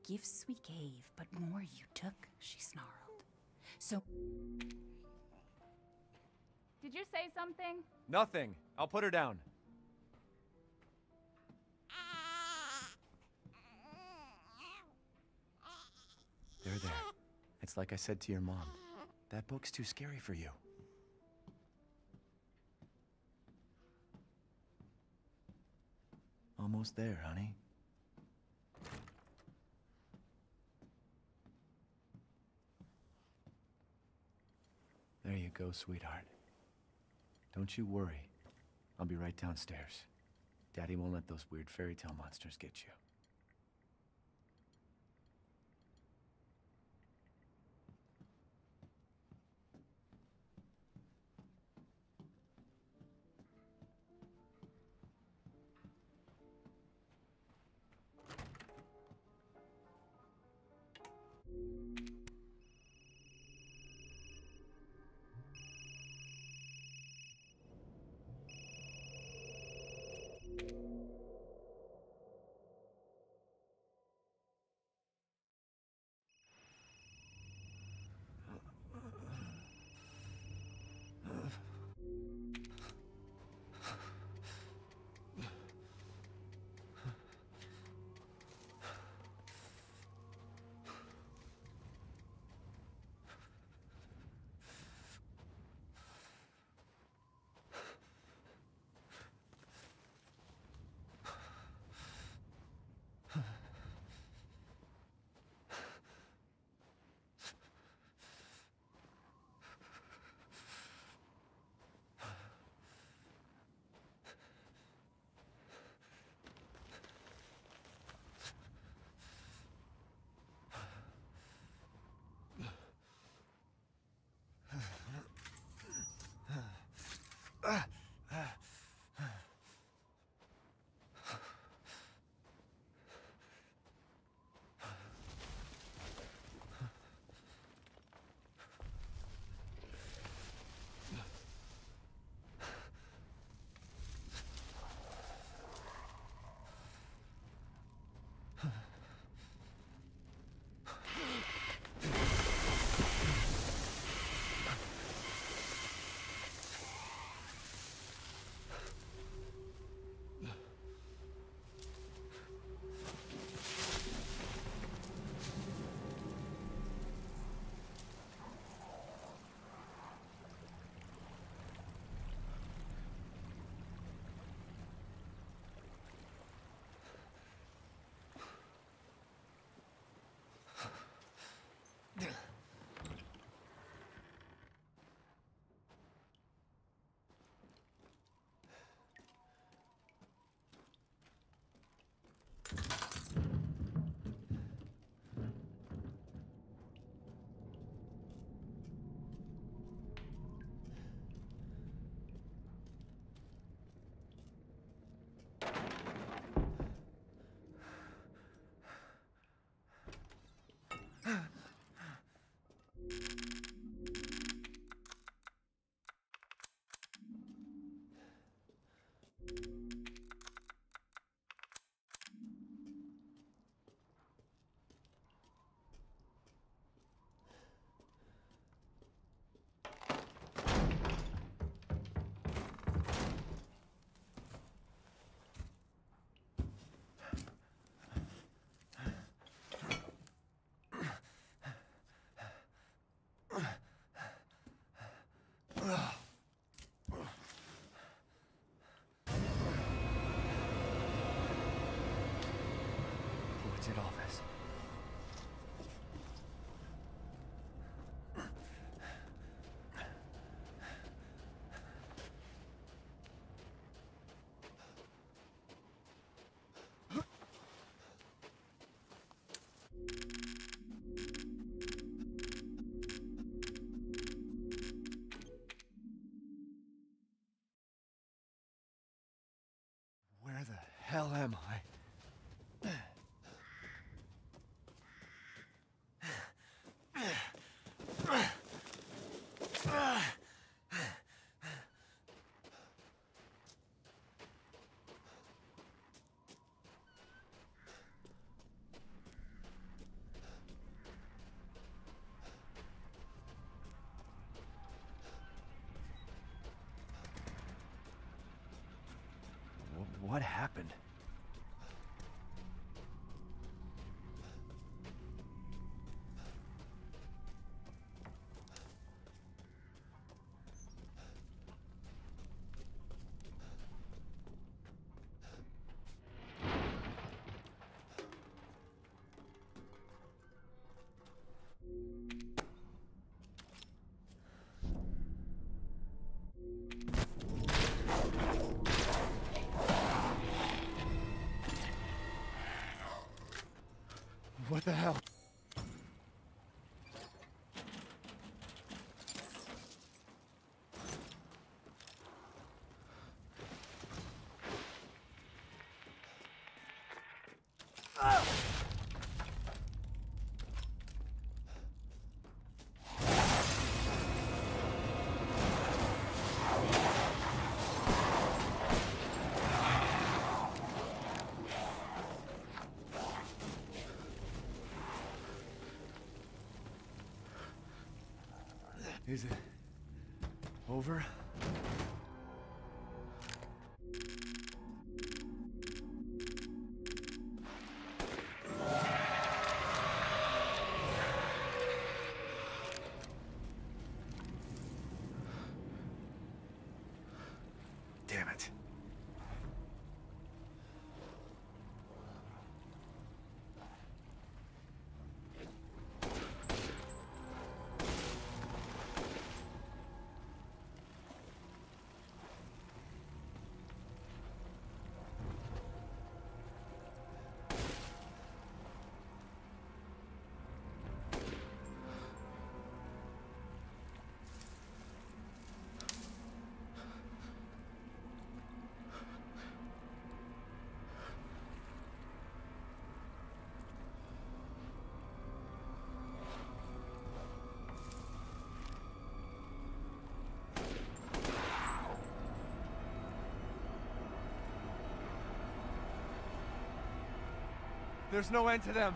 Gifts we gave, but more you took, she snarled. So... Did you say something? Nothing. I'll put her down. There. It's like I said to your mom. That book's too scary for you. Almost there, honey. There you go, sweetheart. Don't you worry. I'll be right downstairs. Daddy won't let those weird fairy tale monsters get you. Exit office. Where the hell am I? What happened? What the hell? Is it over? Damn it. There's no end to them.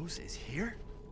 Rose is here?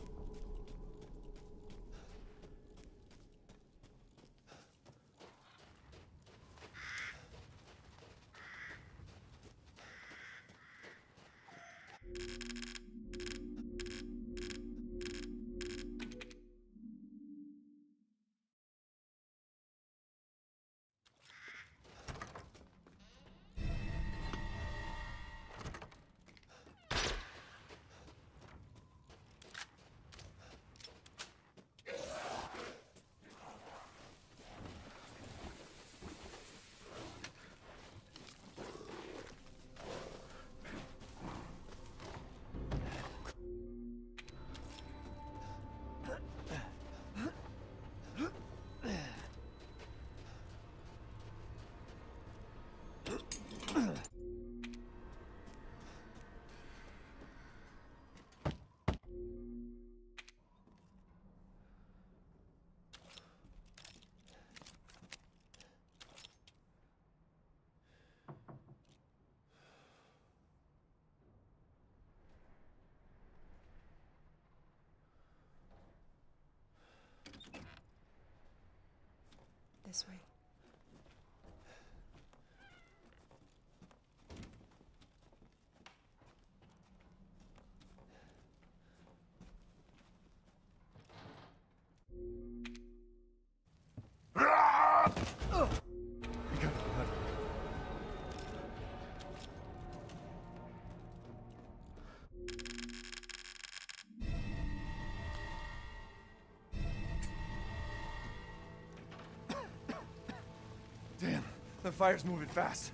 This way. We gotta run. Damn, the fire's moving fast.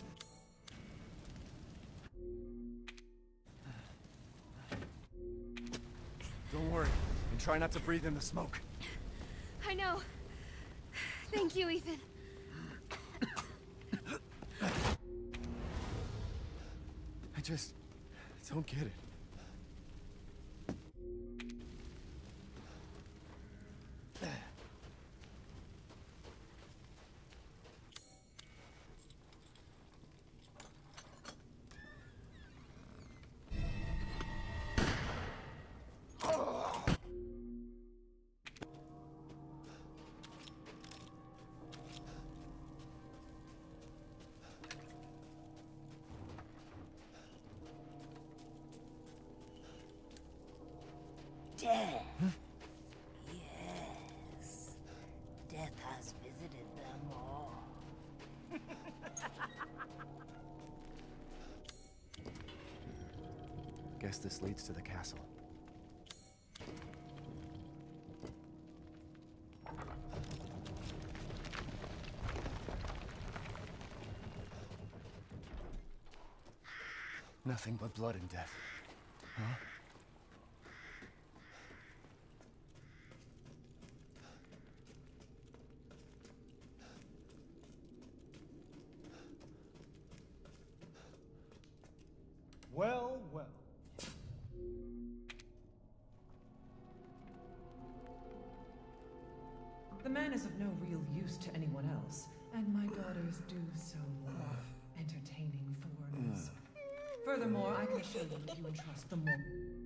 Don't worry, and try not to breathe in the smoke. I know. Thank you, Ethan. I just don't get it. Death. Yes. Death has visited them all. Guess this leads to the castle. Nothing but blood and death. Huh? Well, well. The man is of no real use to anyone else, and my daughters do so love entertaining foreigners. Furthermore, I can assure you that you entrust them more.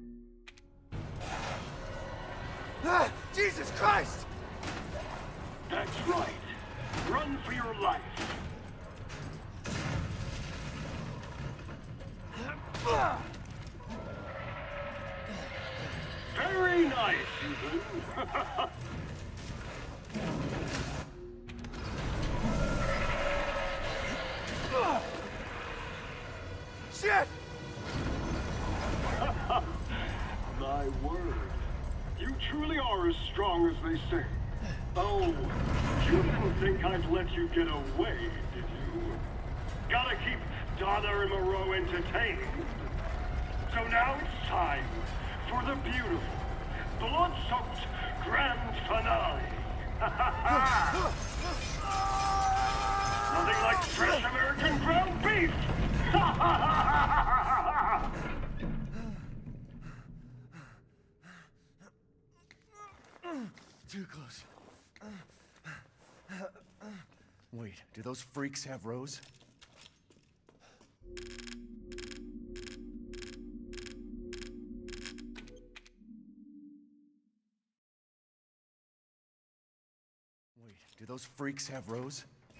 Ah! Jesus Christ! That's right. Run for your life. Very nice, Ethan. Shit! My word. You truly are as strong as they say. Oh, you didn't think I'd let you get away, did you? Gotta keep Donna and Moreau entertained. So now it's time for the beautiful, blood-soaked grand finale. Nothing like fresh American ground beef! Too close. Wait, do those freaks have Rose? Do those freaks have Rose?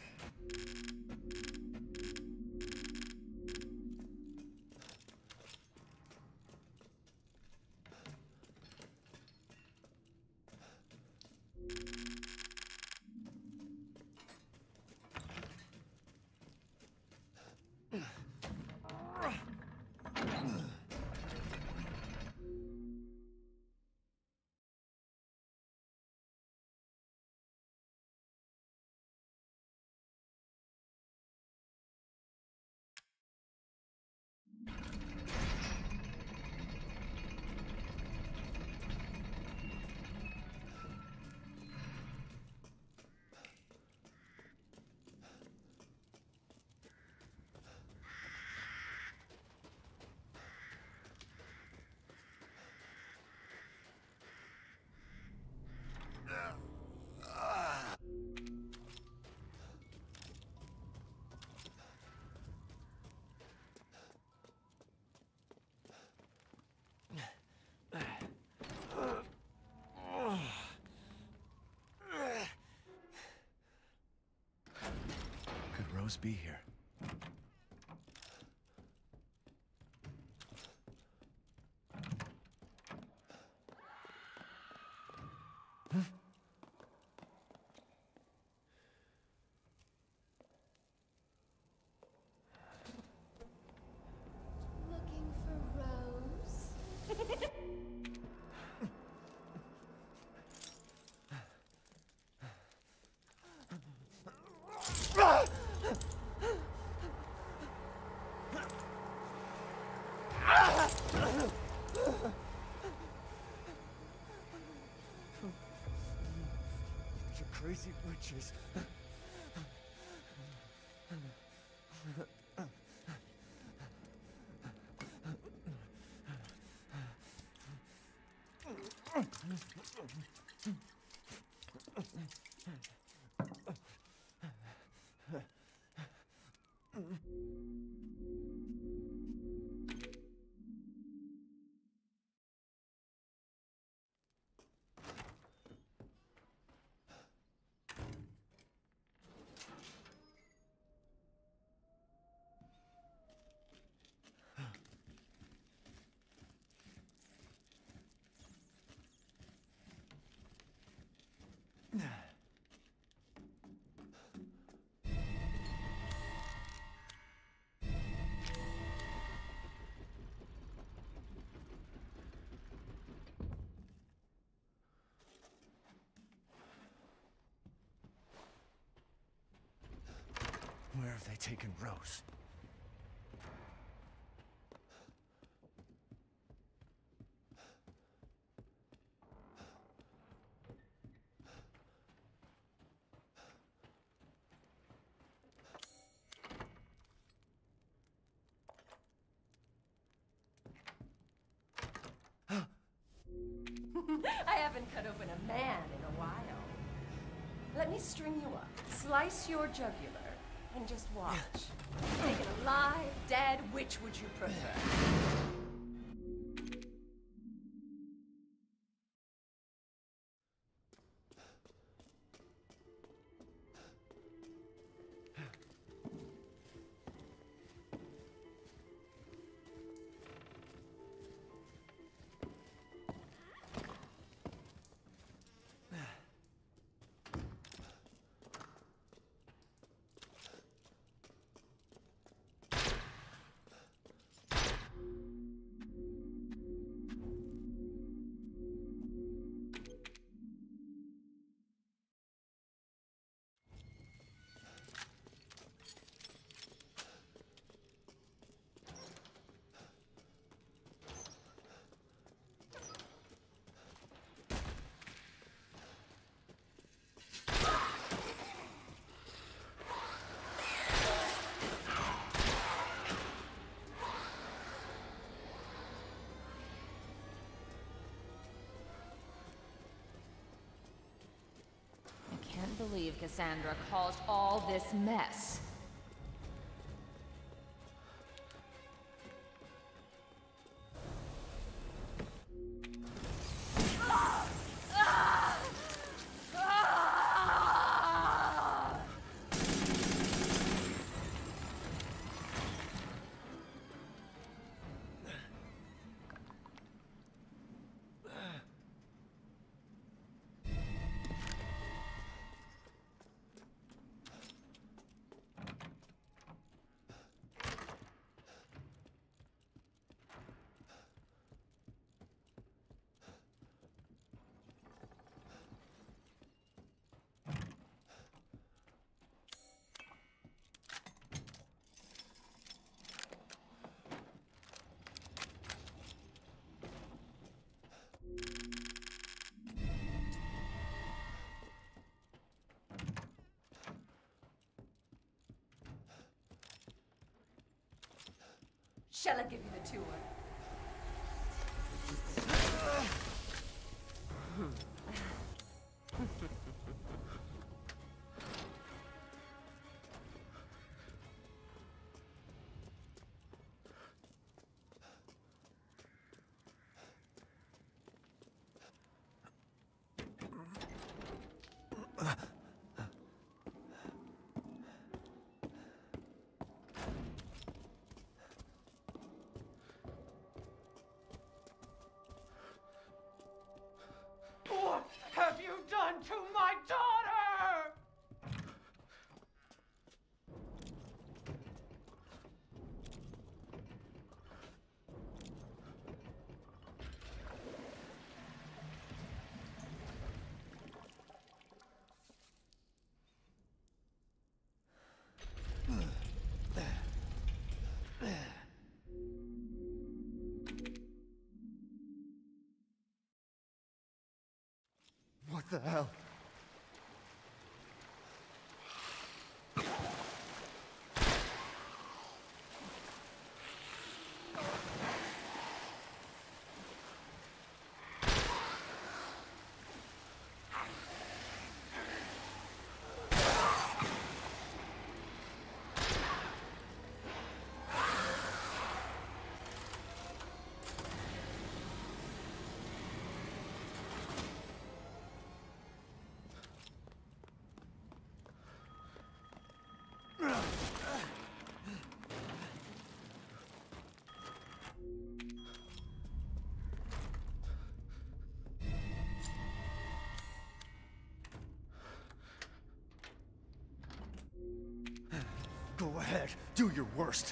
Could Rose be here? Looking for Rose? You crazy witches. Where have they taken Rose? I haven't cut open a man in a while. Let me string you up, slice your jugular, and just watch. Taken alive, dead, which would you prefer? I can't believe Cassandra caused all this mess. Shall I give you the tour? What have you done to my daughter? What the hell? Go ahead, do your worst.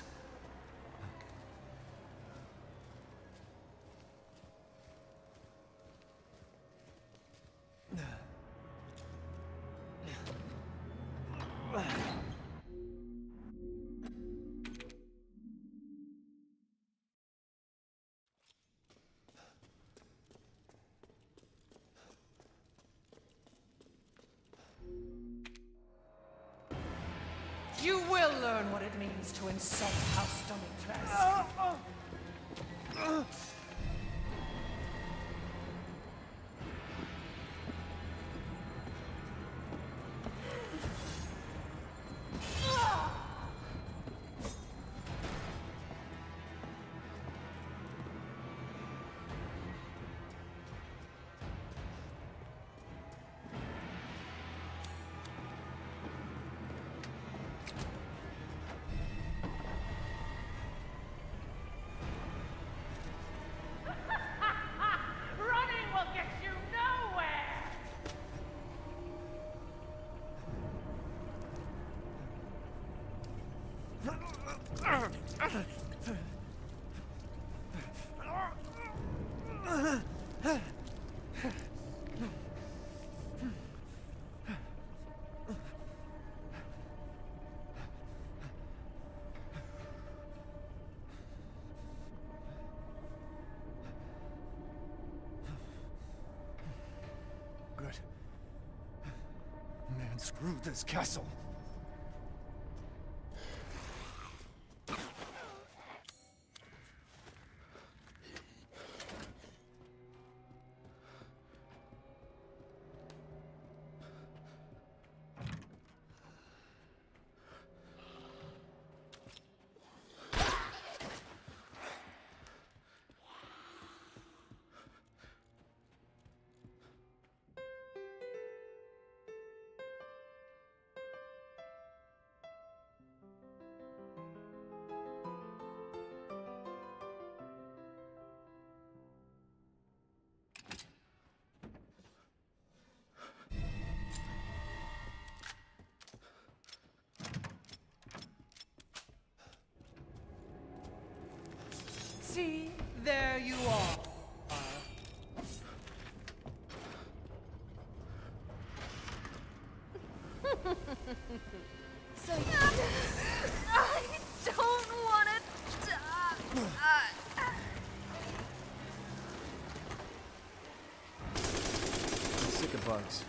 You will learn what it means to insult House Dimitrescu. Running will get you nowhere! Good. Man, screw this castle. See, there you are. So I don't want to die. I'm sick of bugs.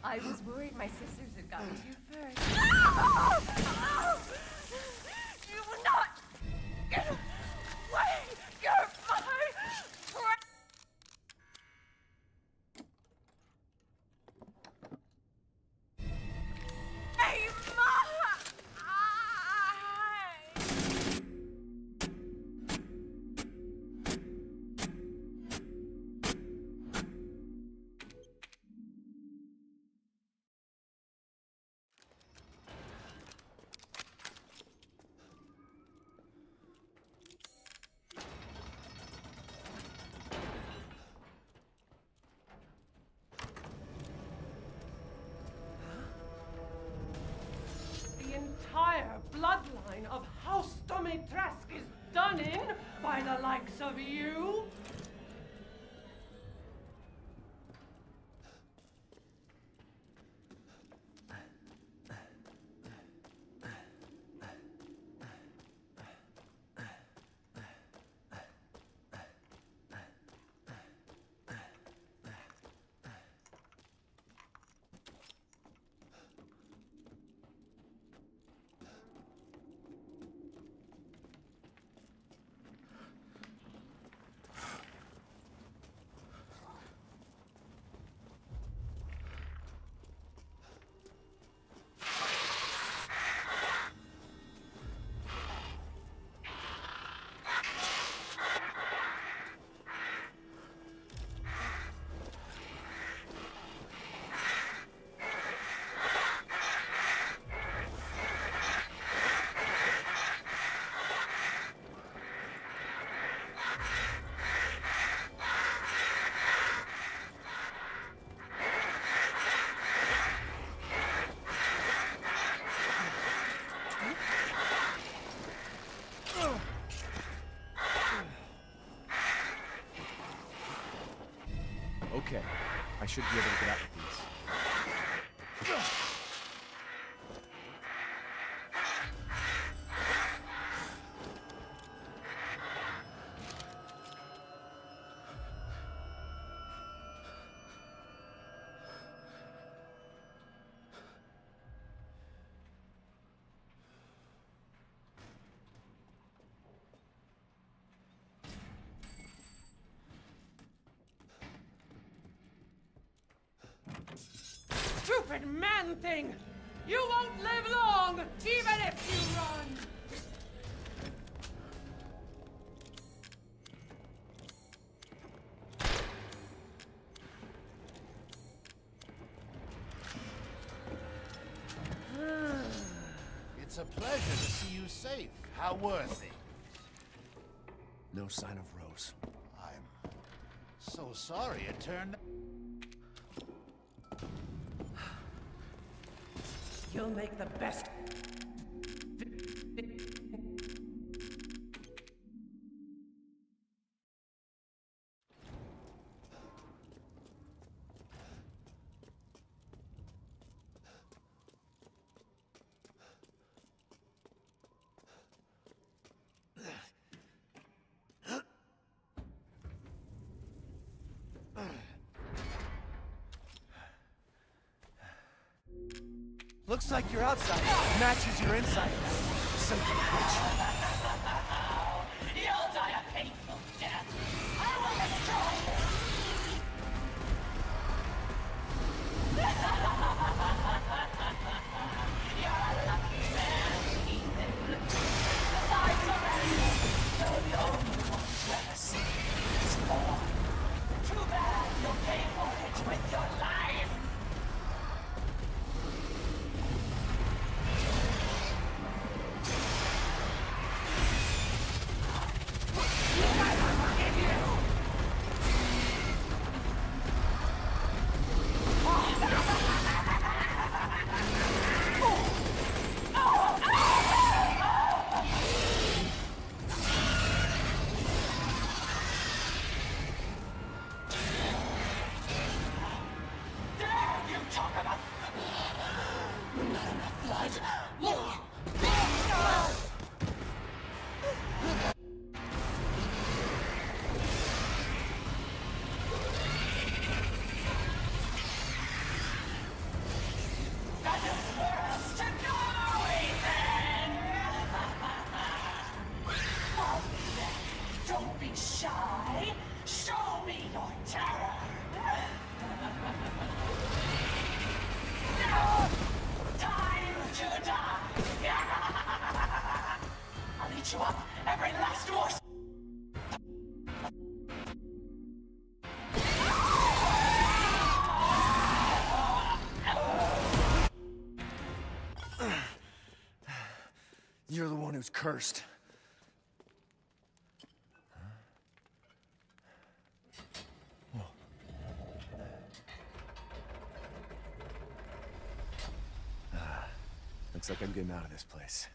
I was worried my sisters had gotten to you first. You will not get away! You're my friend! Hey, The entire bloodline of House Dimitrescu is done in by the likes of you. Okay, I should be able to get out with these. Stupid man thing! You won't live long, even if you run! It's a pleasure to see you safe. How were things? No sign of Rose. I'm so sorry it turned... You'll make the best. Looks like your outside matches your inside. Son of a bitch. You'll die a painful death. I will destroy you. You're a lucky man, Ethan. Besides the rest, you're the only one to ever see this war. Too bad you'll pay for it with your life. shy? Show me your terror! Now, time to die! I'll eat you up, every last morsel! You're the one who's cursed. Looks like I'm getting out of this place.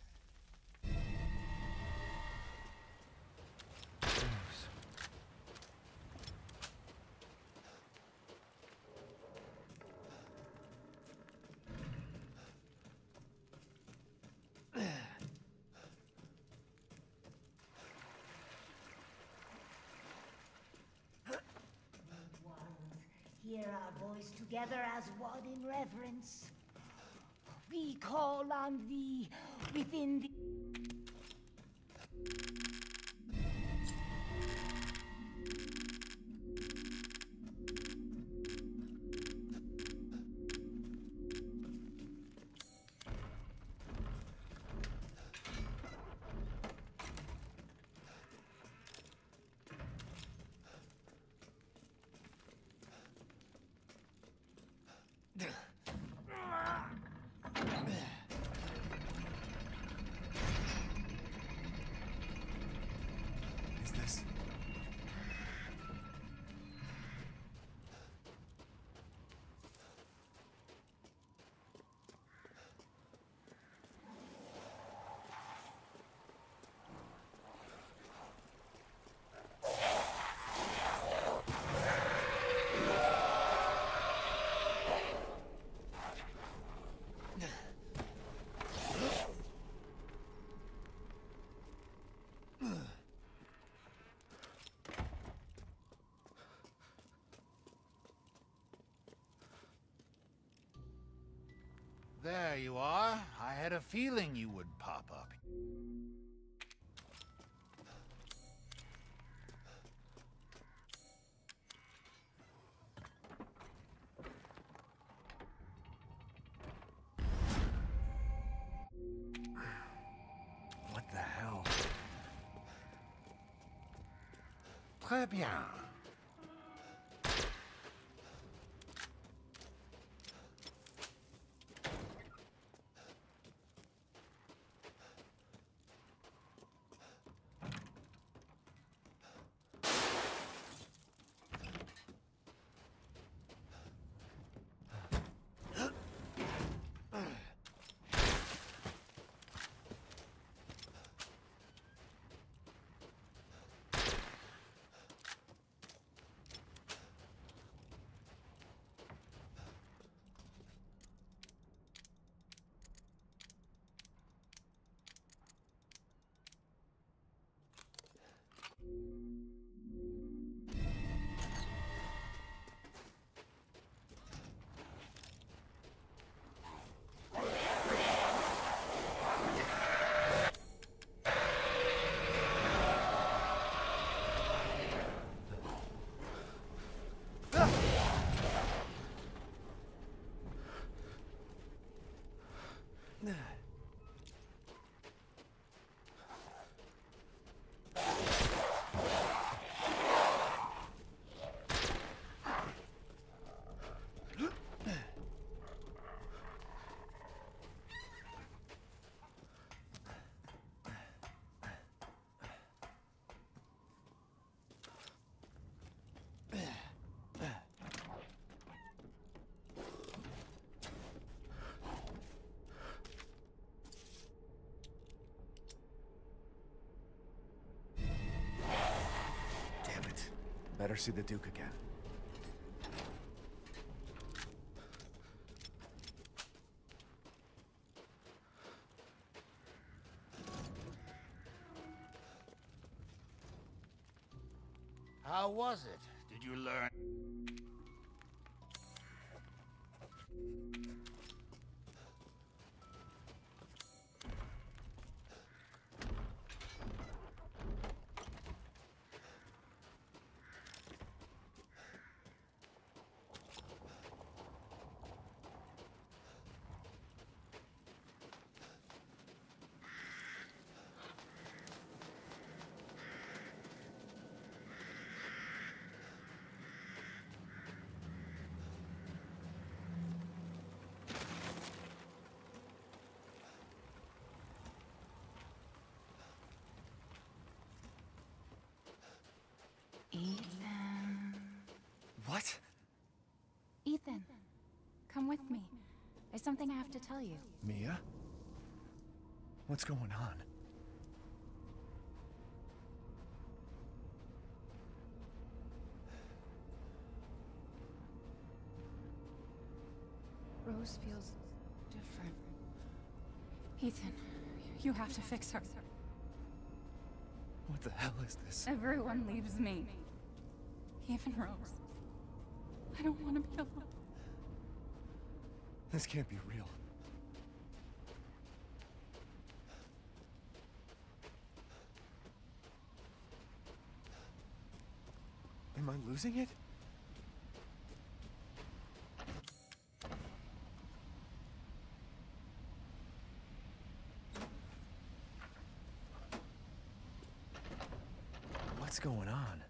Hear our voice together as one in reverence. We call on thee within the... Is this? There you are. I had a feeling you would pop up. What the hell? Très bien. Better see the Duke again. How was it? Did you learn? Ethan. What? Ethan, come with me. There's something I have to tell you. Mia? What's going on? Rose feels different. Ethan, you have to fix her. What the hell is this? Everyone leaves me. Even Rose. I don't want to be alone. This can't be real. Am I losing it? What's going on?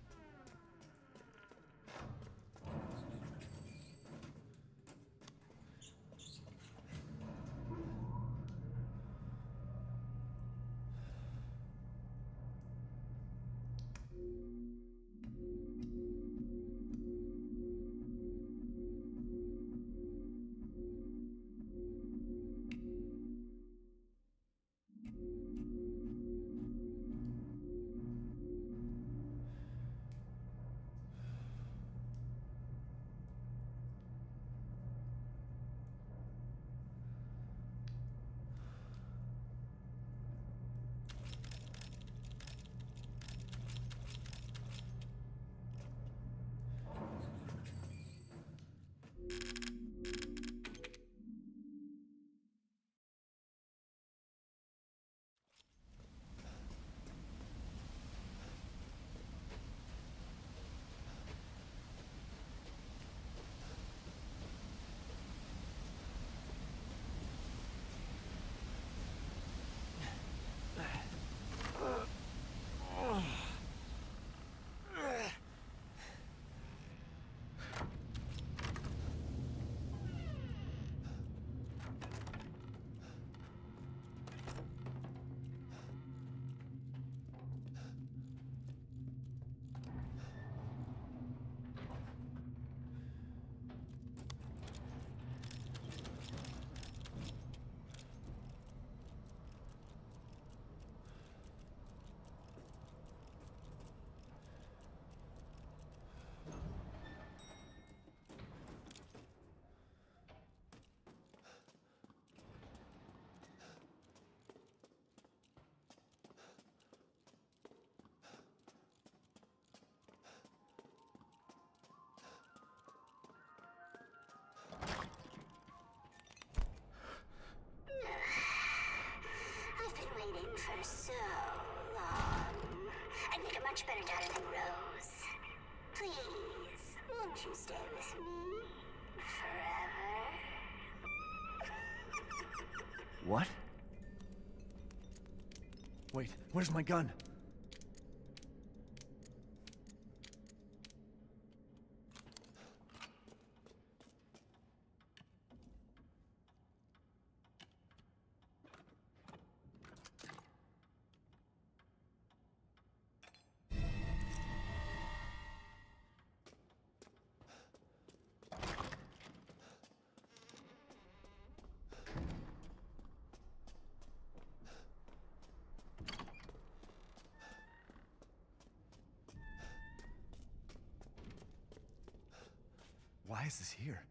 For so long. I'd make a much better daughter than Rose. Please, won't you stay with me forever? What? Wait, where's my gun? Why is this here?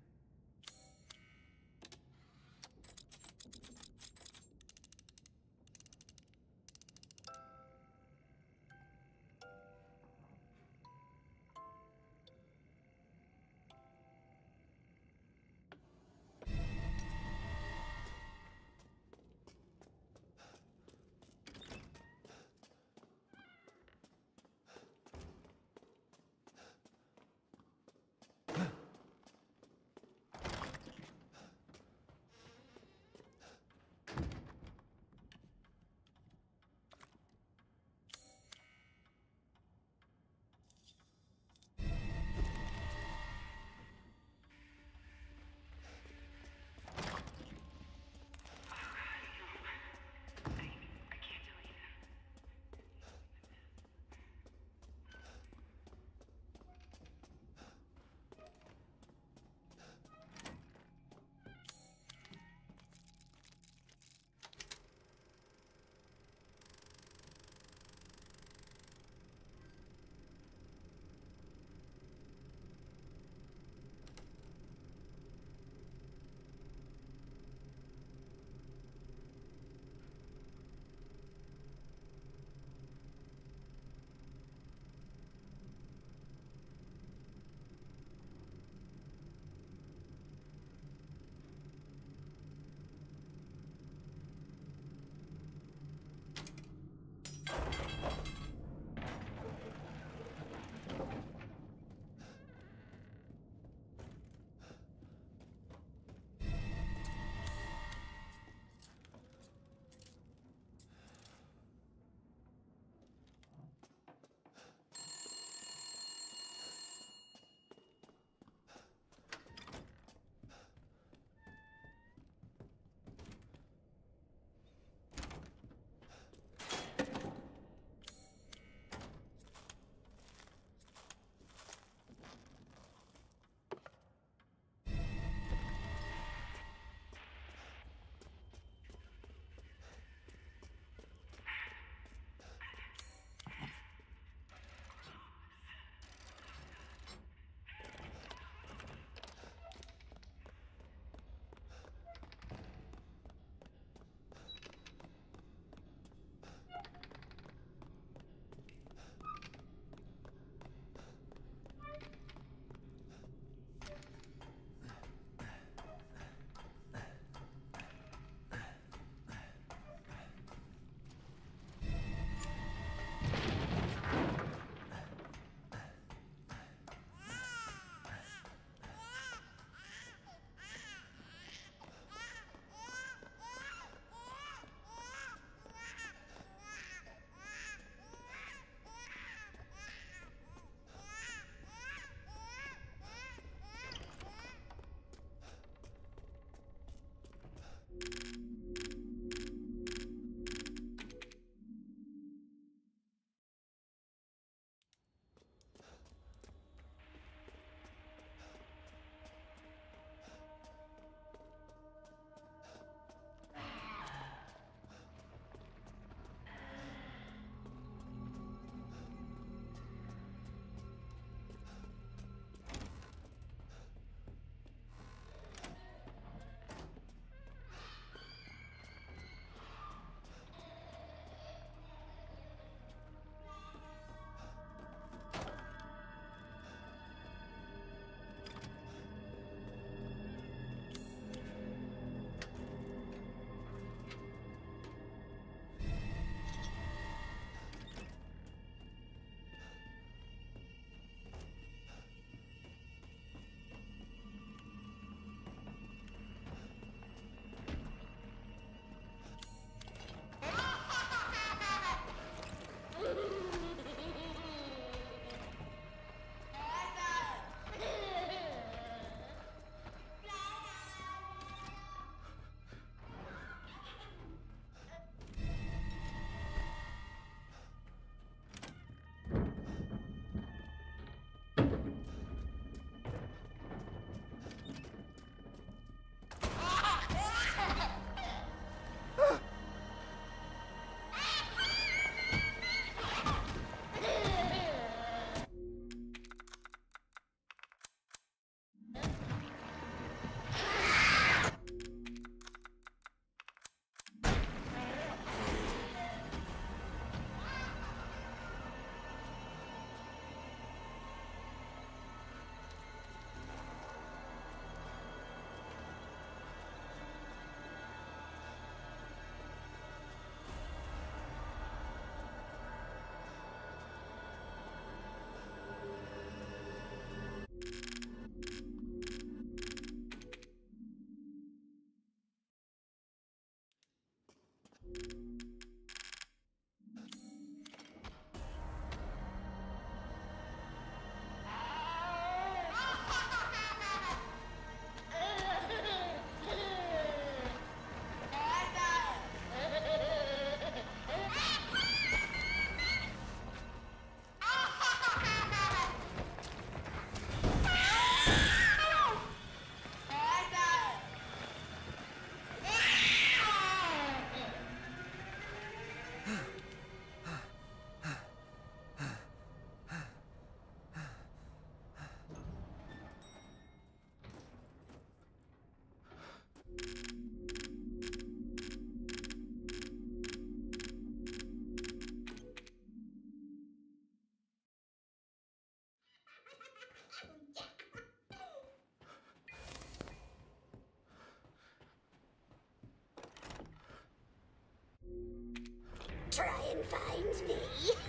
can find me.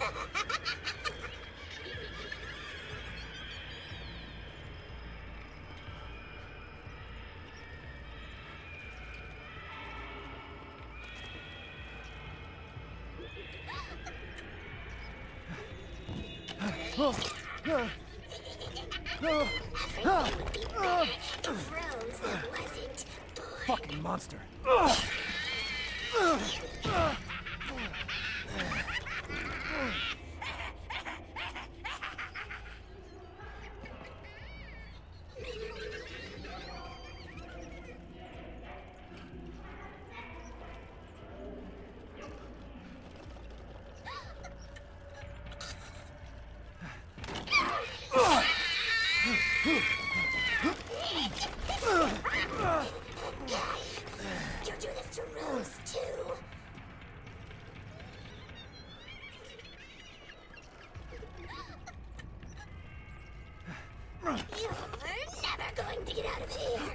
Everything would be better if Rose wasn't born. Fucking monster. You do this to Rose, too. You're never going to get out of here.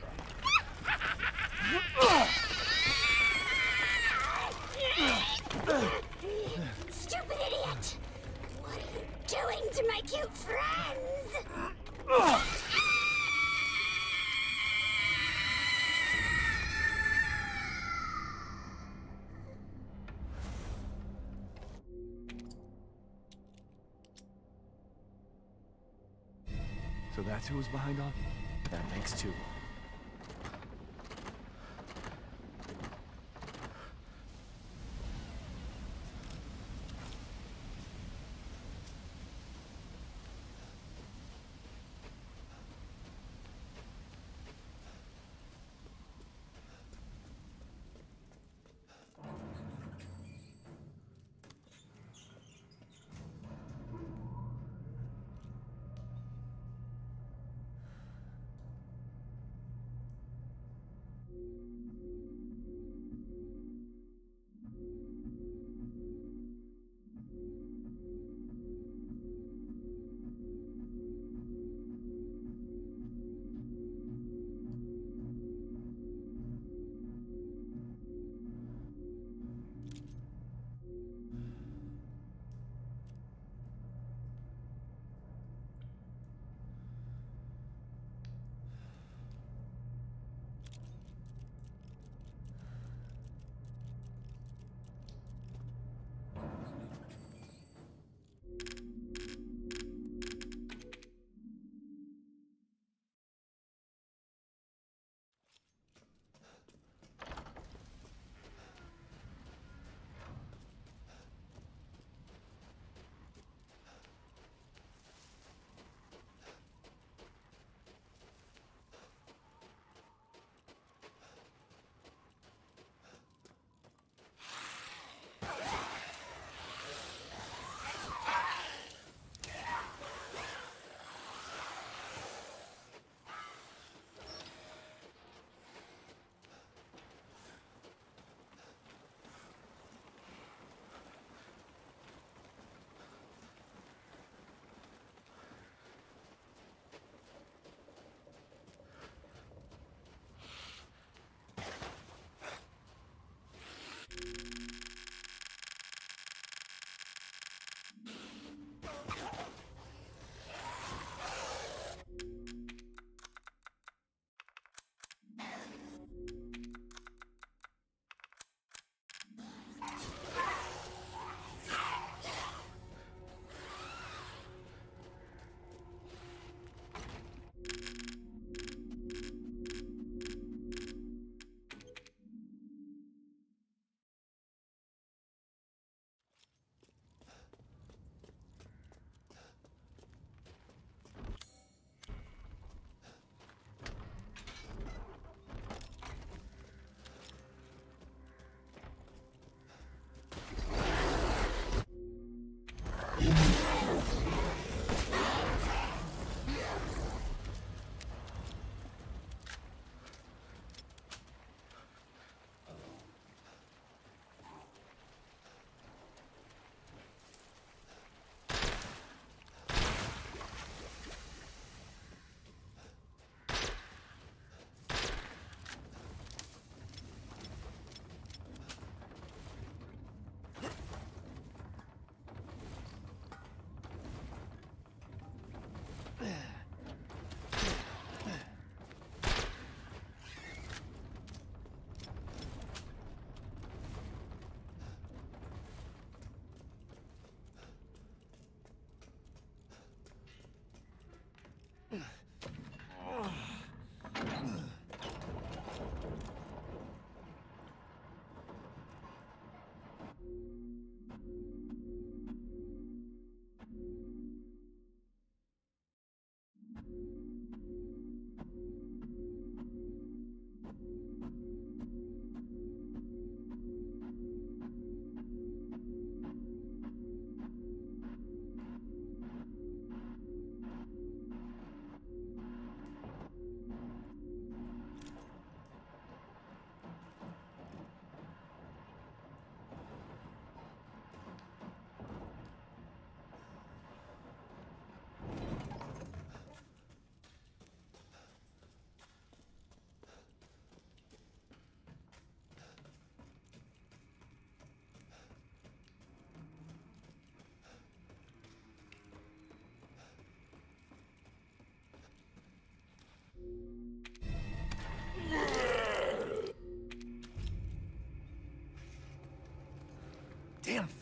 Stupid idiot! What are you doing to my cute friends? So that's who was behind all? That makes two.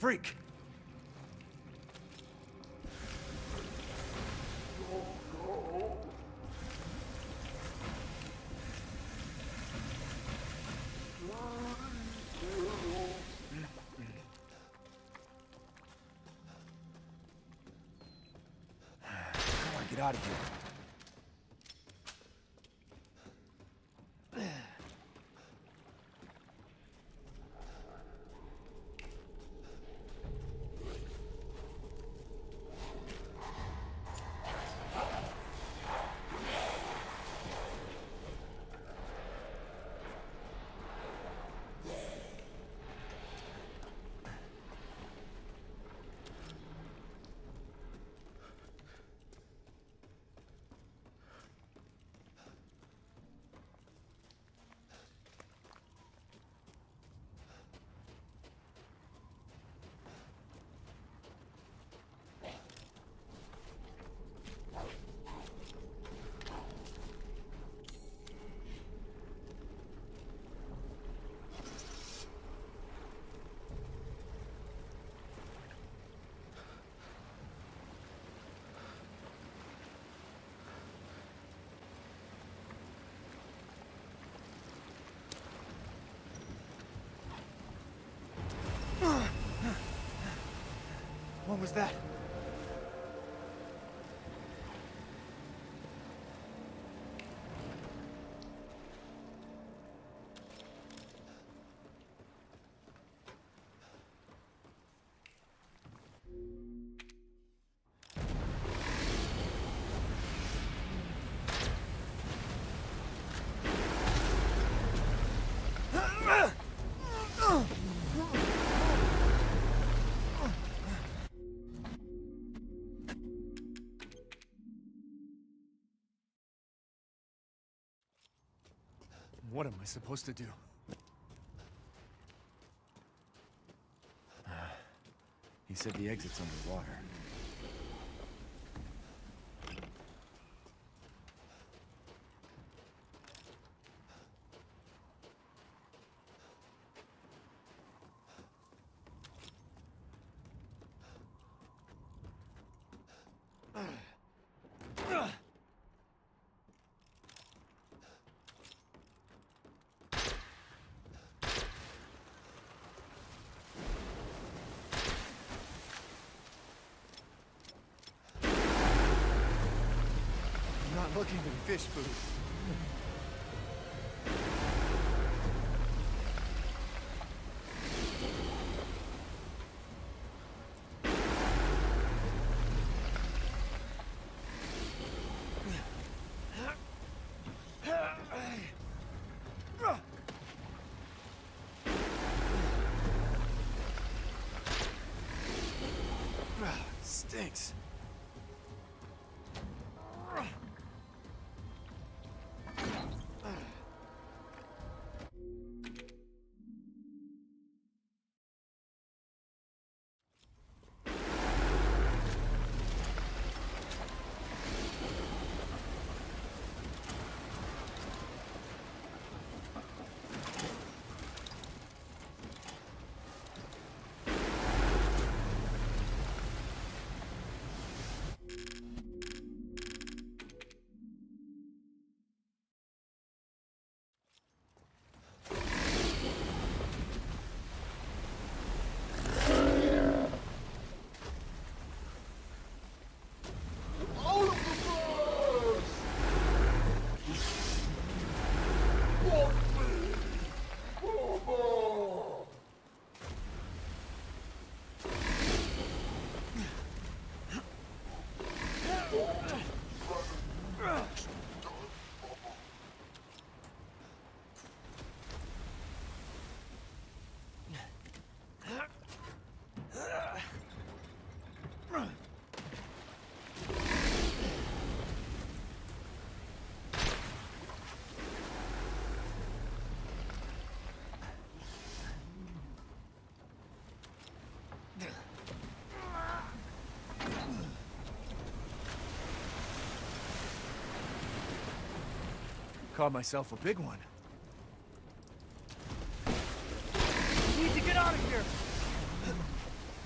freak! I want to get out of here. What was that? What am I supposed to do? He said the exit's underwater. Looking to fish food. Stinks. Caught myself a big one. Need to get out of here!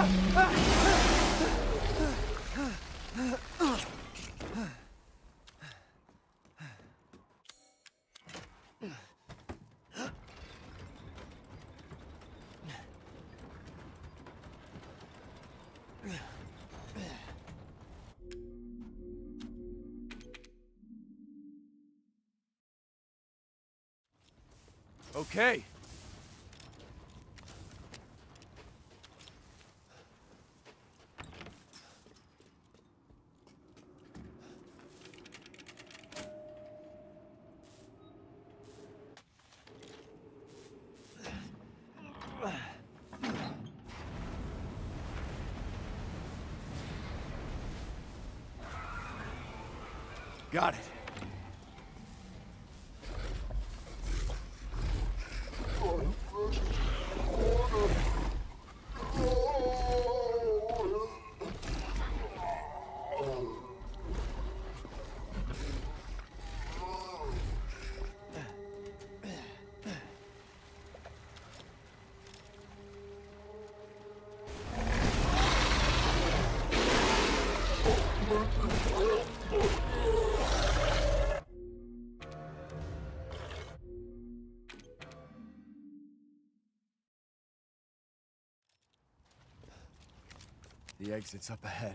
Okay. Got it. The exit's up ahead.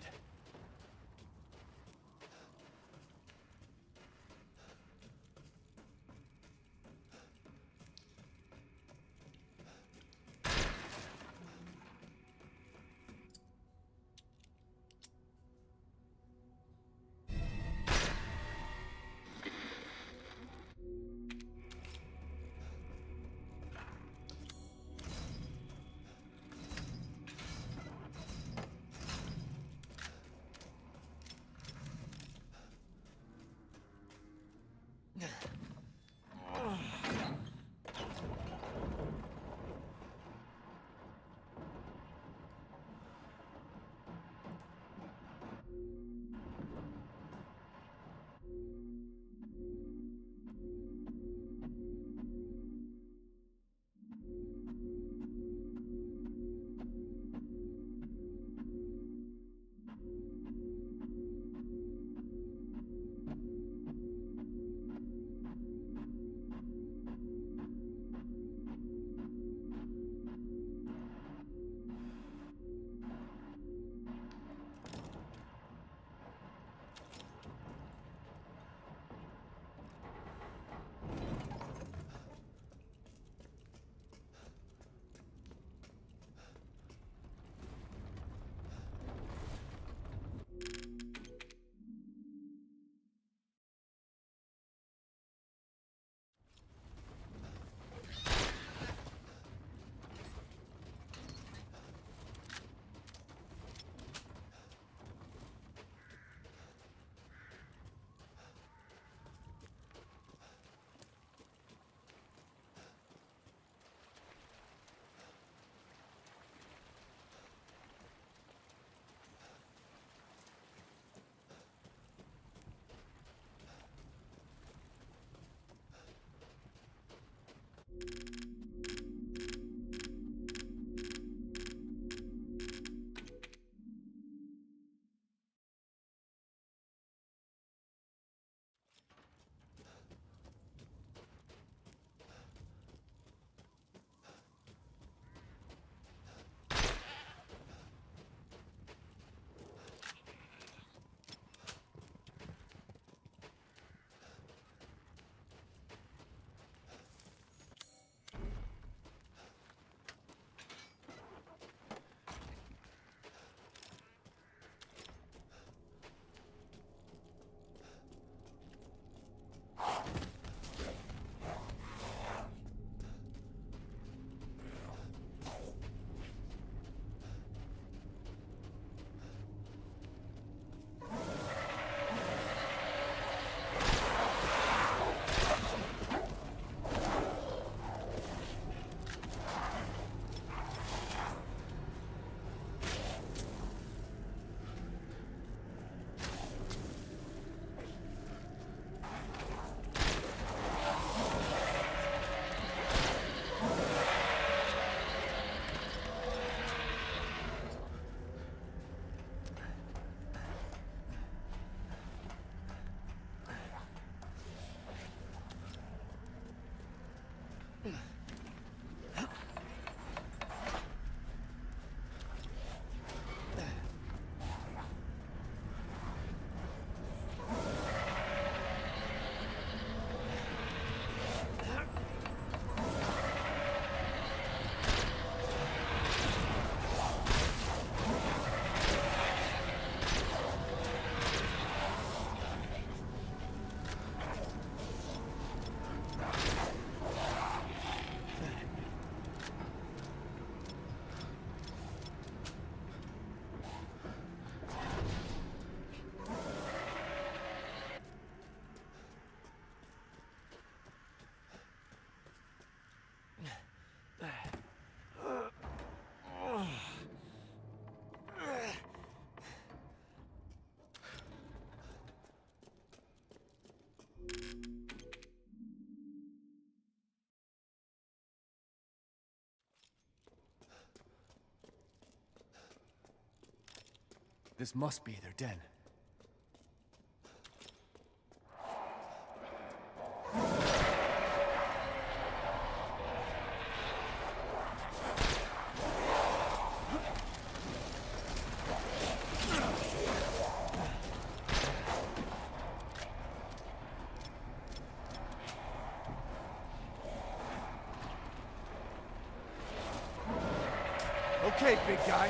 This must be their den. Okay, big guy.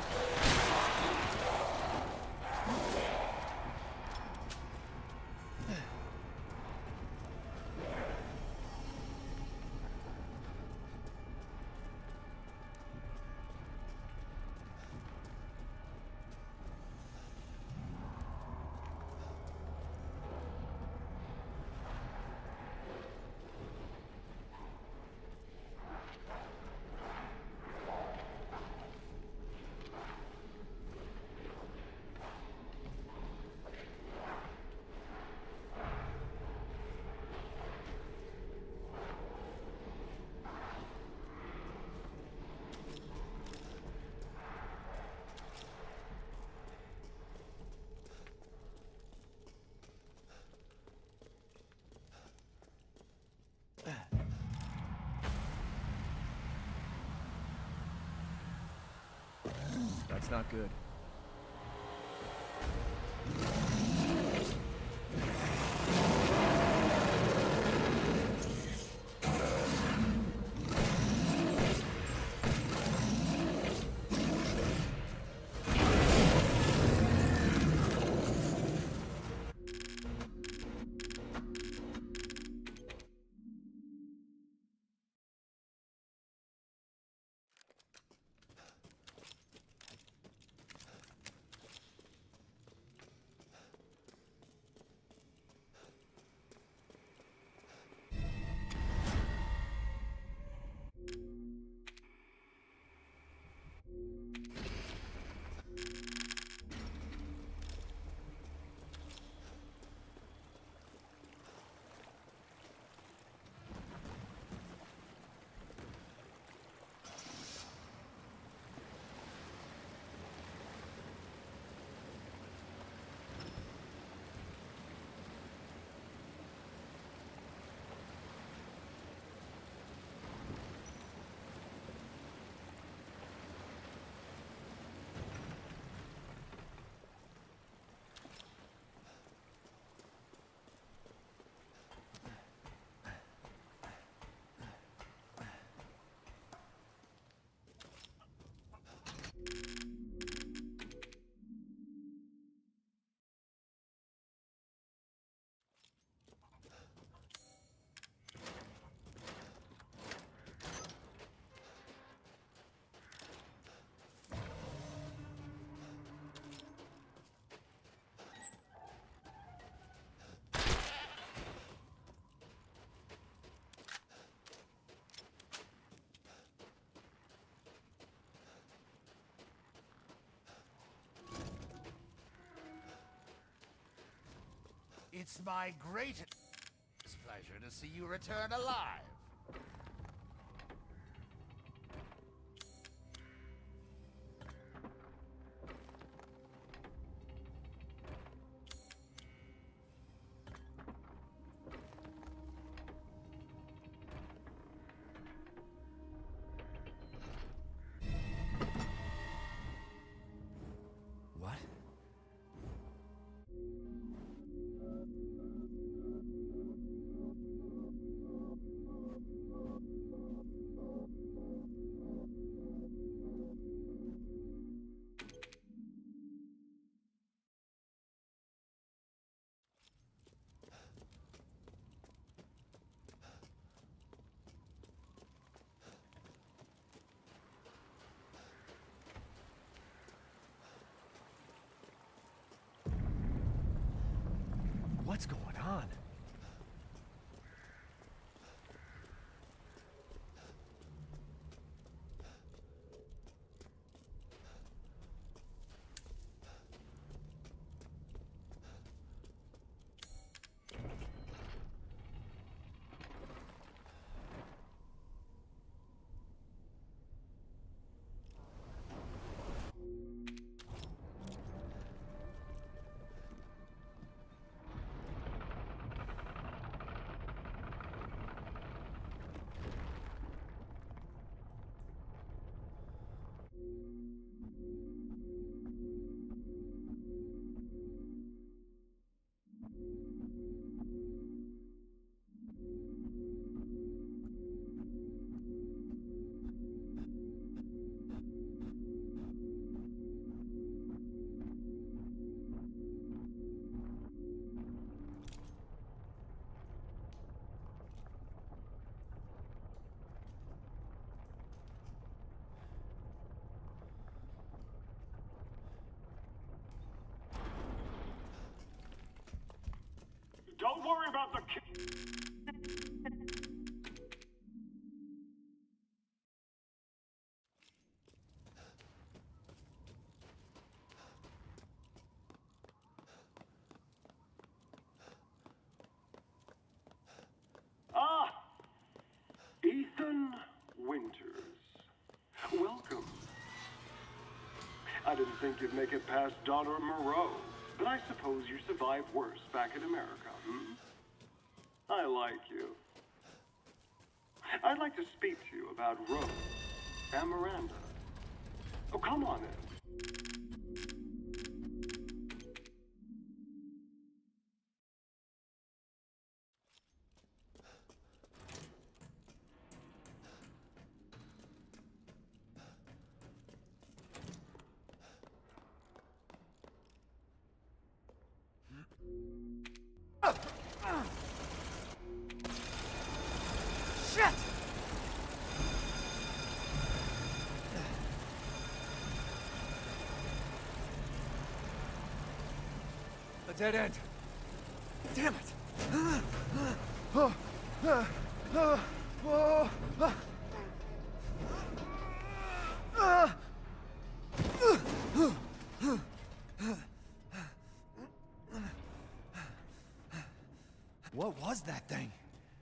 That's not good. It's my greatest pleasure to see you return alive. What? What's going on? Don't worry about the Ethan Winters. Welcome. I didn't think you'd make it past Daughter Moreau, but I suppose you survived worse back in America, hmm? I like you. I'd like to speak to you about Rose and Miranda. Oh, come on in. Shit! A dead end. Damn it! What was that thing?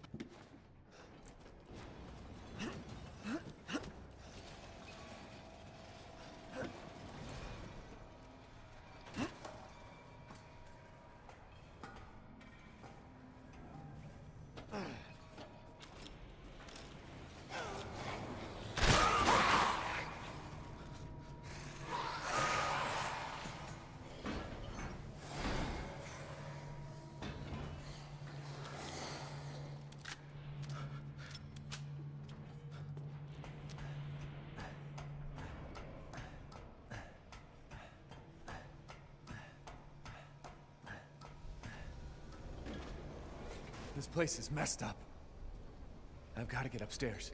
This place is messed up. I've got to get upstairs.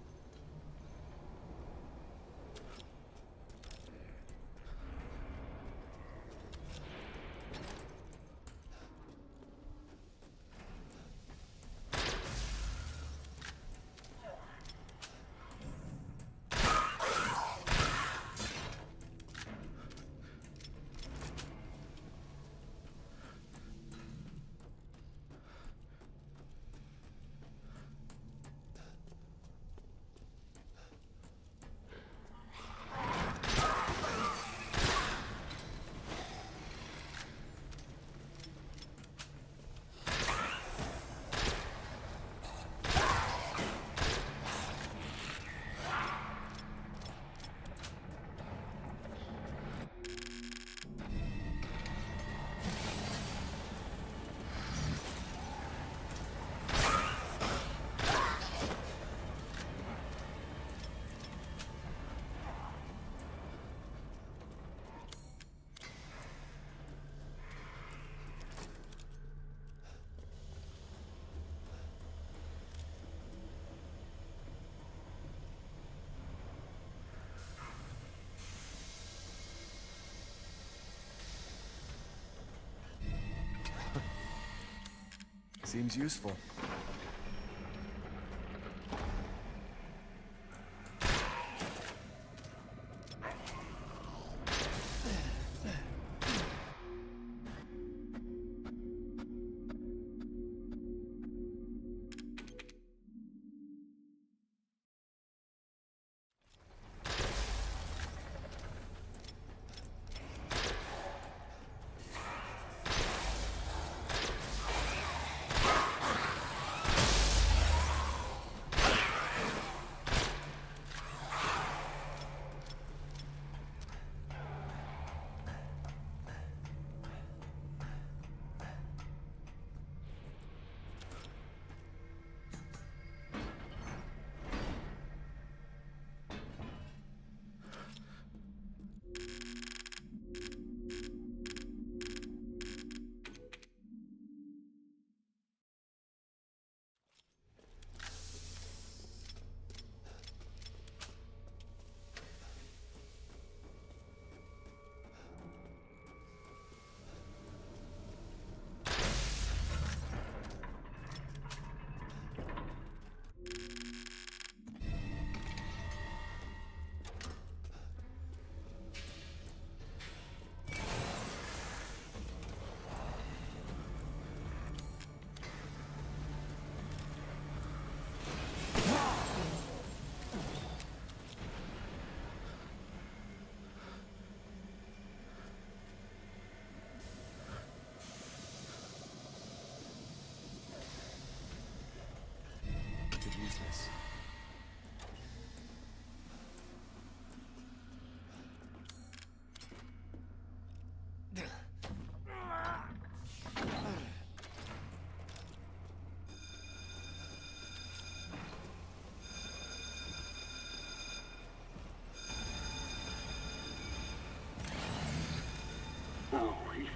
Seems useful.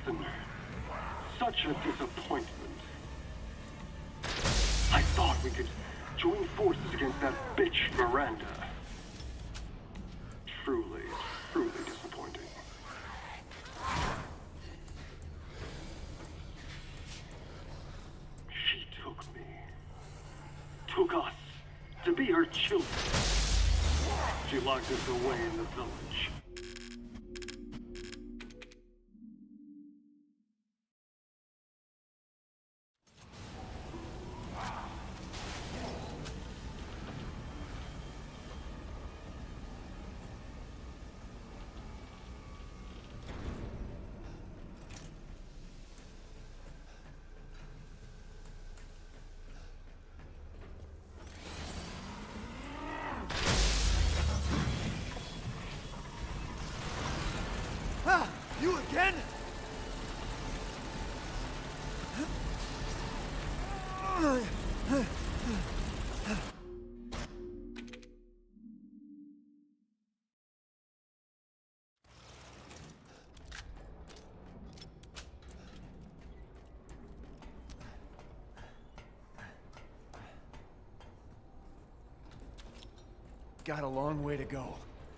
Ethan. Such a disappointment. I thought we could join forces against that bitch Miranda. Truly, truly disappointing. She took me. Took us to be her children. She locked us away in the village. You again? Got a long way to go.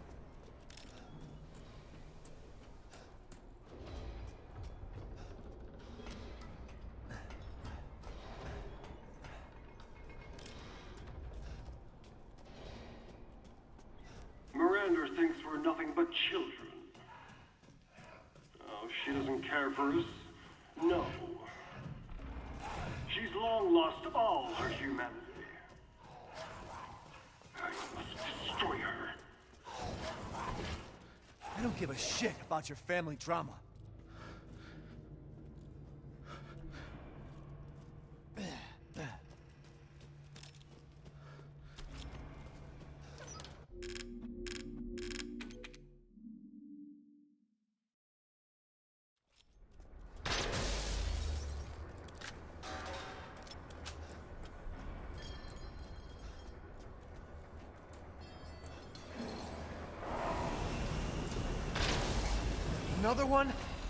Miranda thinks we're nothing but children. Oh, she doesn't care for us? No. She's long lost all her humanity. I must destroy her. I don't give a shit about your family drama. Another one?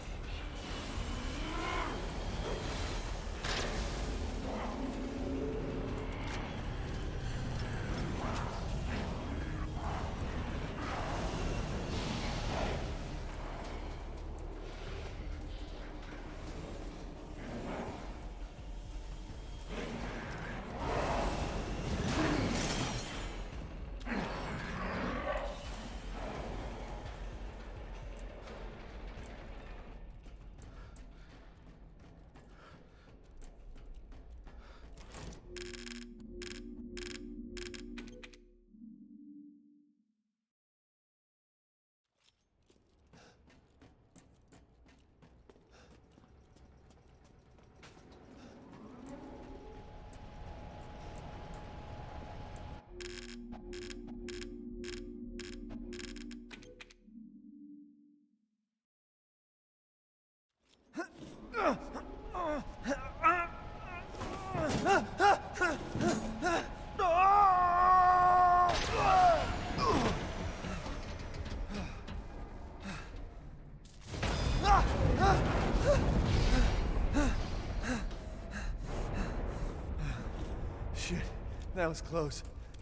Shit, that was close.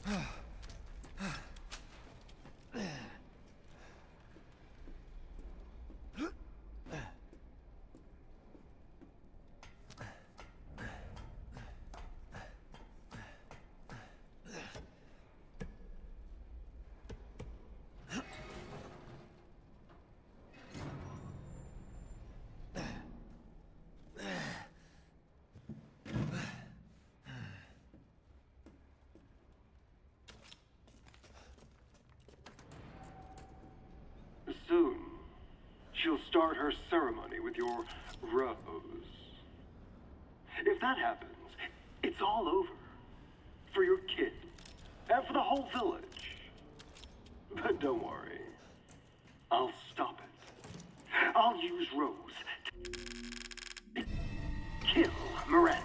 Soon, she'll start her ceremony with your rose. If that happens, it's all over. For your kid. And for the whole village. But don't worry. I'll stop it. I'll use Rose to kill Miranda.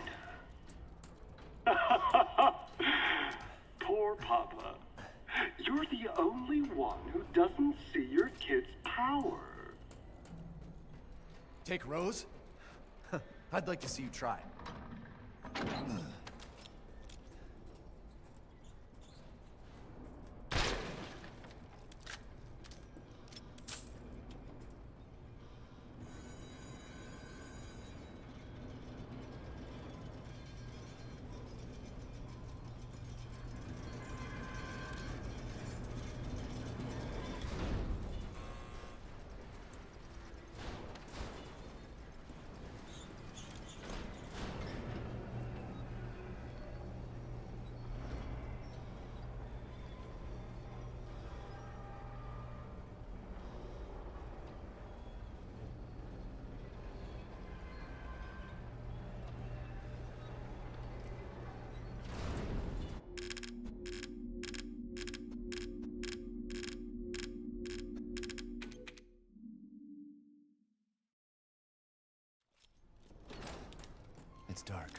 Poor Papa. You're the only one who doesn't see your kid's power. Take Rose? I'd like to see you try. It's dark.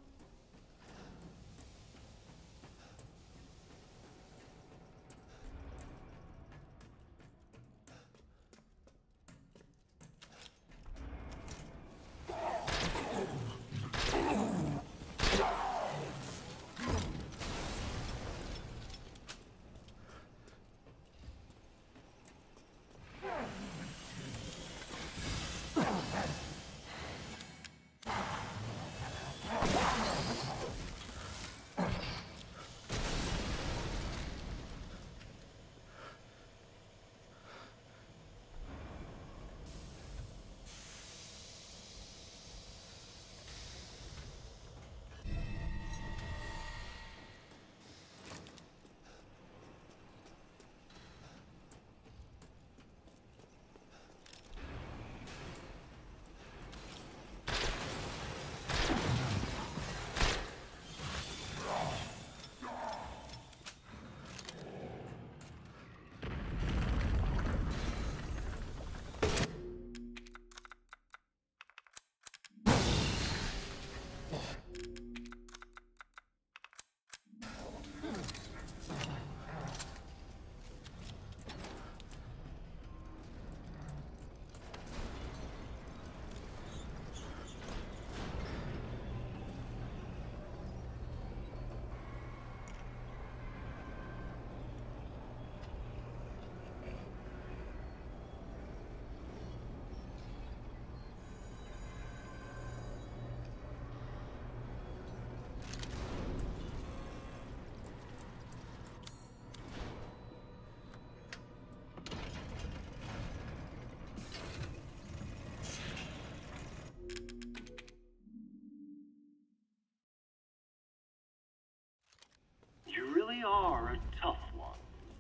You really are a tough one.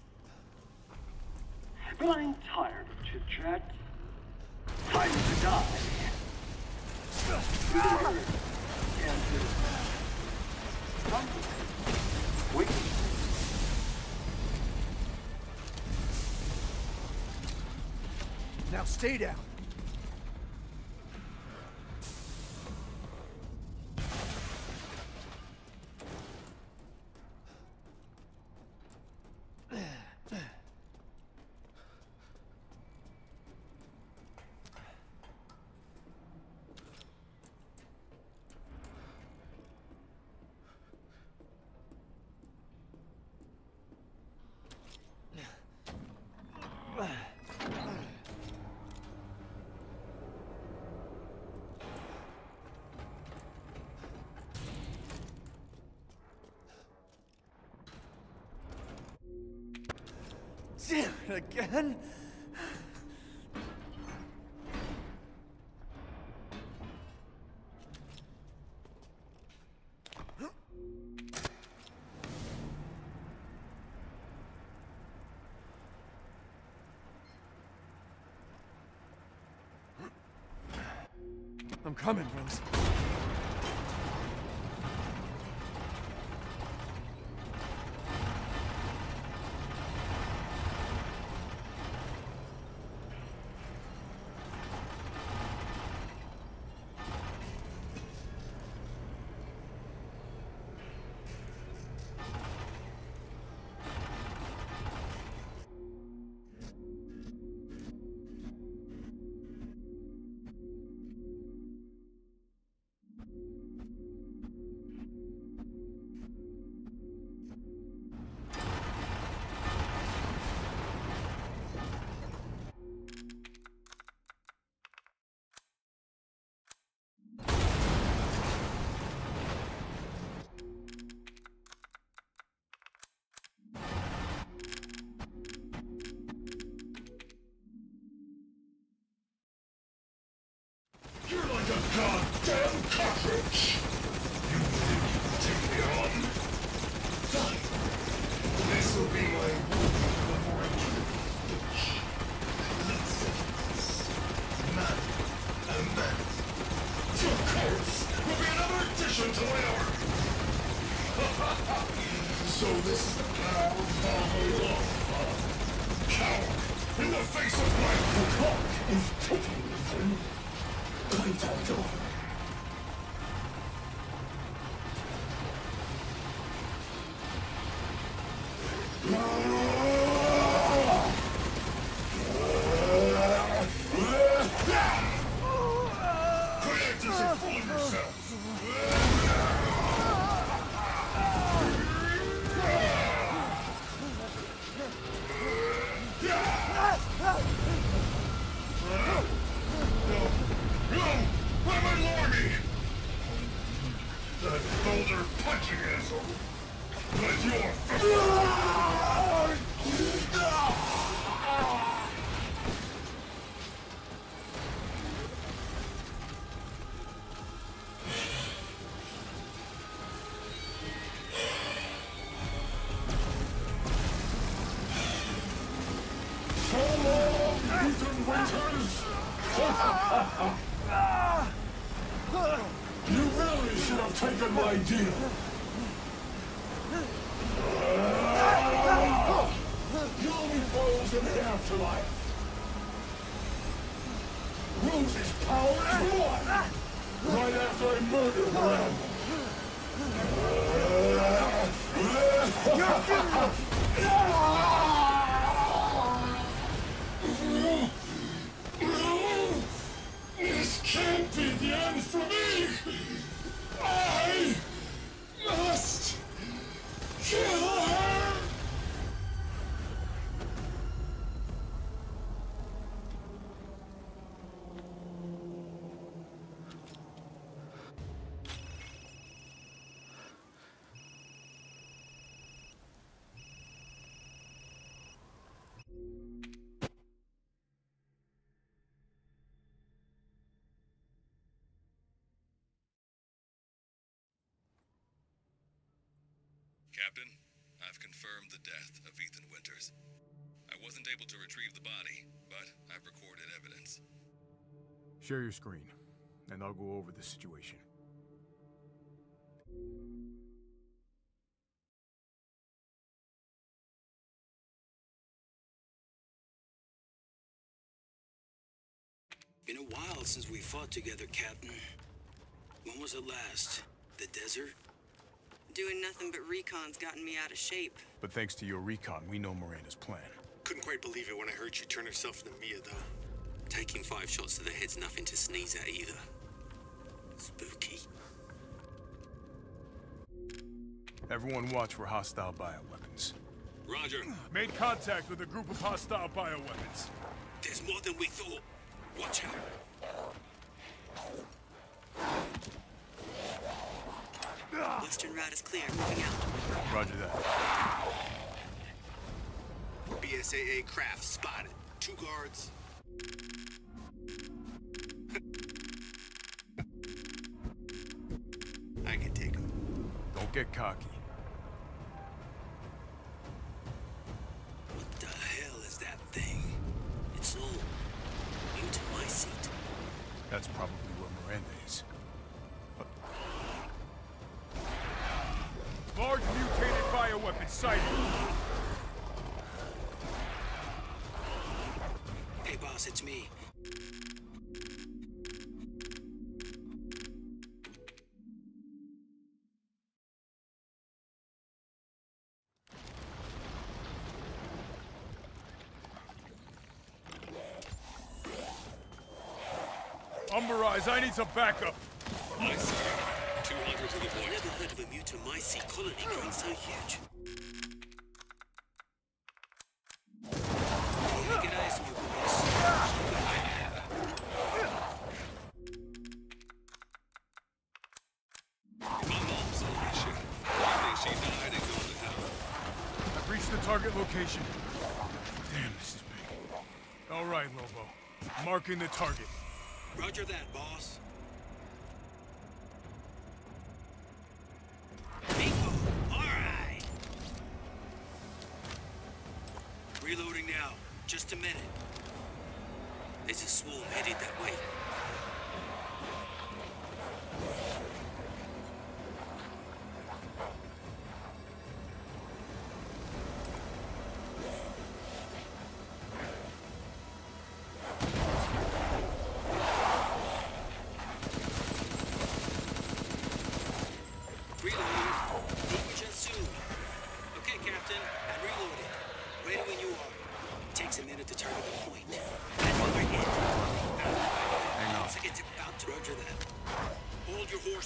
But I'm tired of chit-chat. Time to die. Wait. Now stay down. Damn it again? I'm coming, Rose. In the face of life, the clock is ticking, Ethan. Light that door. Creators are fooling yourselves. I'm Lordy! That boulder punching asshole! But you're so long, Ethan Winters! You really should have taken my deal. You'll be foes in the afterlife. Rose's power is one. Right after I murder Miranda. This can't be the end for me! I must kill her! Captain, I've confirmed the death of Ethan Winters. I wasn't able to retrieve the body, but I've recorded evidence. Share your screen, and I'll go over the situation. Been a while since we fought together, Captain. When was it last? The desert? Doing nothing but recon's gotten me out of shape. But thanks to your recon, we know Miranda's plan. Couldn't quite believe it when I heard you turn herself into Mia, though. Taking 5 shots to the head's nothing to sneeze at, either. Spooky. Everyone watch for hostile bioweapons. Roger. Made contact with a group of hostile bioweapons. There's more than we thought. Watch out. Western route is clear. Moving out. Roger that. BSAA craft spotted. 2 guards. I can take them. Don't get cocky. What the hell is that thing? It's all new to my seat. That's probably where Miranda is. Large mutated bioweapon sighted. Hey, boss, it's me. Umberized, I need some backup. I see. 200 to the point. I've never heard of a Mutomycete colony growing so huge. Recognize you, boys. My mom saw this shit. I think she died and gone to hell. I've reached the target location. Damn, this is big. All right, Lobo. Marking the target. Roger that, boss. Bingo! Alright! Reloading now. Just a minute. There's a swarm headed that way.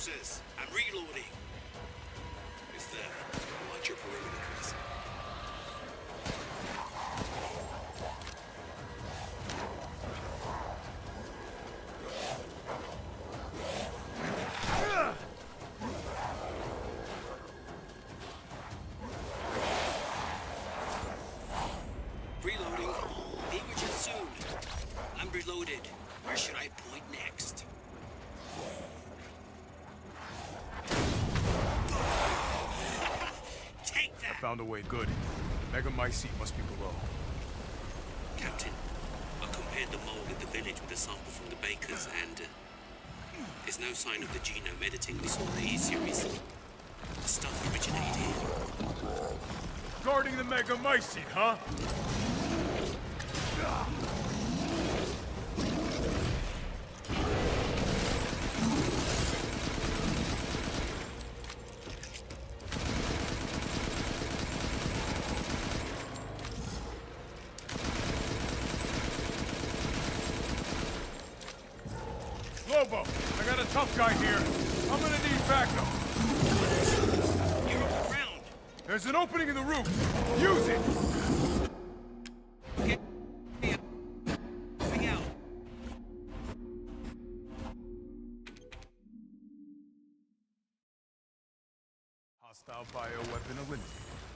monsters! I'm reloading! Is there? Watch your perimeter, Chris. Reloading. Be with you soon. I'm reloaded. Where should I point next? Take that! I found a way. Good. Megamycete must be below. Captain, I compared the mold in the village with a sample from the bakers, and there's no sign of the genome editing we saw in the E-series. The stuff originated here. Guarding the Megamycete, huh? Lobo, I got a tough guy here. I'm gonna need backup. You're on the ground. There's an opening in the roof. Use it! Getting out. Hostile bioweapon eliminated.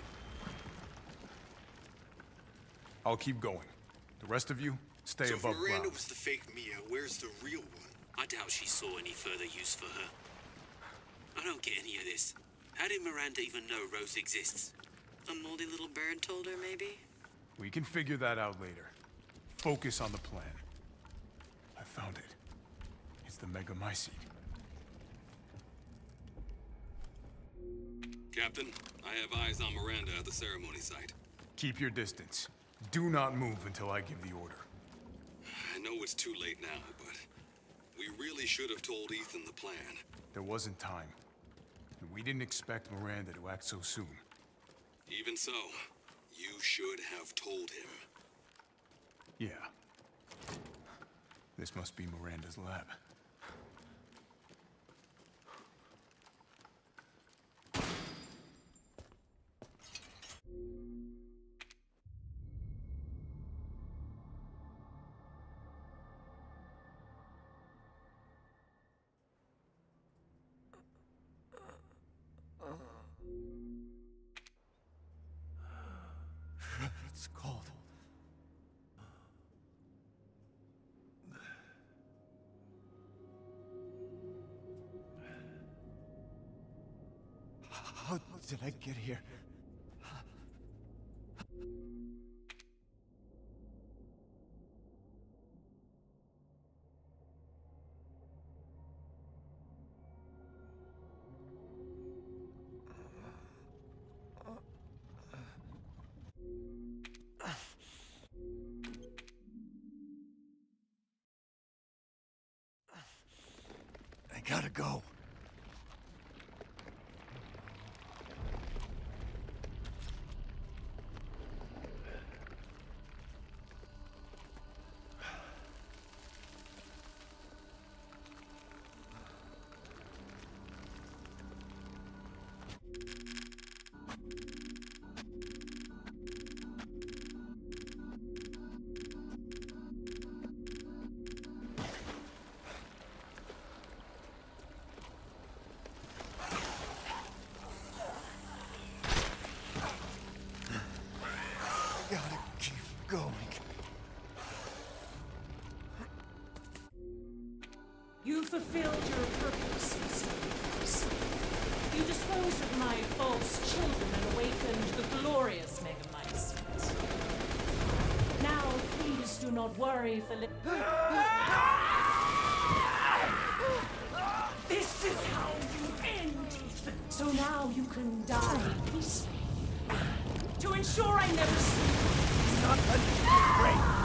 I'll keep going. The rest of you, stay So above if Miranda ground. was the fake Mia, where's the real one? I doubt she saw any further use for her. I don't get any of this. How did Miranda even know Rose exists? A moldy little bird told her, maybe? We can figure that out later. Focus on the plan. I found it. It's the Megamycete. Captain, I have eyes on Miranda at the ceremony site. Keep your distance. Do not move until I give the order. I know it's too late now, but we really should have told Ethan the plan. There wasn't time. And we didn't expect Miranda to act so soon. Even so, you should have told him. Yeah. This must be Miranda's lab. It's cold. How did I get here? I gotta go. Gotta keep going. You fulfilled your purpose, Mr. You disposed of my false children and awakened the glorious Megamycete. Now, please do not worry for This is how you end, Ethan. So now you can die peacefully. To ensure I never see you. Not a break.